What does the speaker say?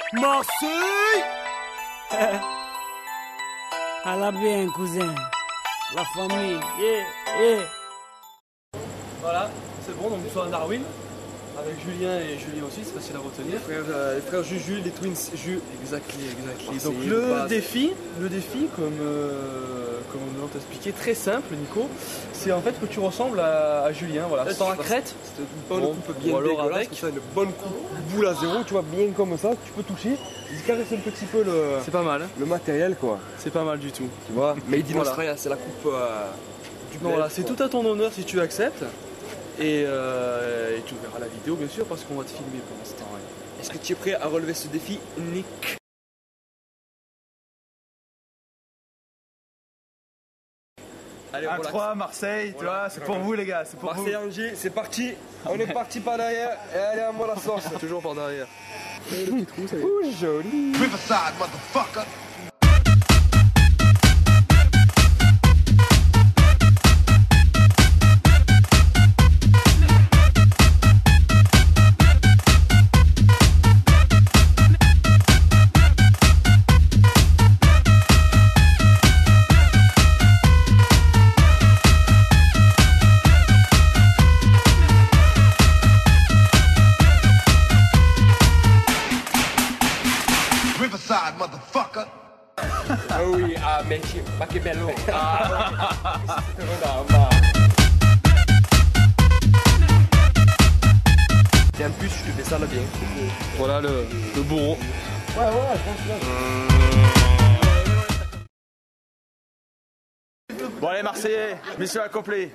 Marseille. À la bien, cousin. La famille, Voilà, c'est bon, donc nous sommes à Darwin. Avec Julien et Julie aussi, c'est facile à retenir. Les frères Juju, les twins Ju. Exactly. Marseille, Donc le défi, comme on t'a expliqué, très simple Nico, c'est en fait que tu ressembles à Julien, voilà, sans la crête. C'est une bonne coupe bien ou alors dégueulasse, avec. comme ça, une bonne coupe boule à zéro, tu vois, bien comme ça, tu peux toucher, ils caressent un petit peu C'est pas mal, hein. le matériel quoi, C'est pas mal du tout. tu vois. Made in Voilà. Australia, c'est la coupe du Donc voilà, bled, c'est quoi. tout à ton honneur si tu acceptes. Et tu verras la vidéo bien sûr parce qu'on va te filmer pour l'instant. Ouais. Est-ce que tu es prêt à relever ce défi, Nick? Allez, on relaxe. 1-3 Marseille, tu vois, c'est pour vous les gars, c'est pour vous. Marseille-Angers, c'est parti. On est parti par derrière et allez à moi la sauce. Toujours par derrière. Ouh, joli. Riverside, motherfucker. Riverside, motherfucker. Ah oui, ah mec, ma che bello. Et en plus, je te fais ça là bien. Voilà le bourreau. Bon allez Marseillais, mission accomplie.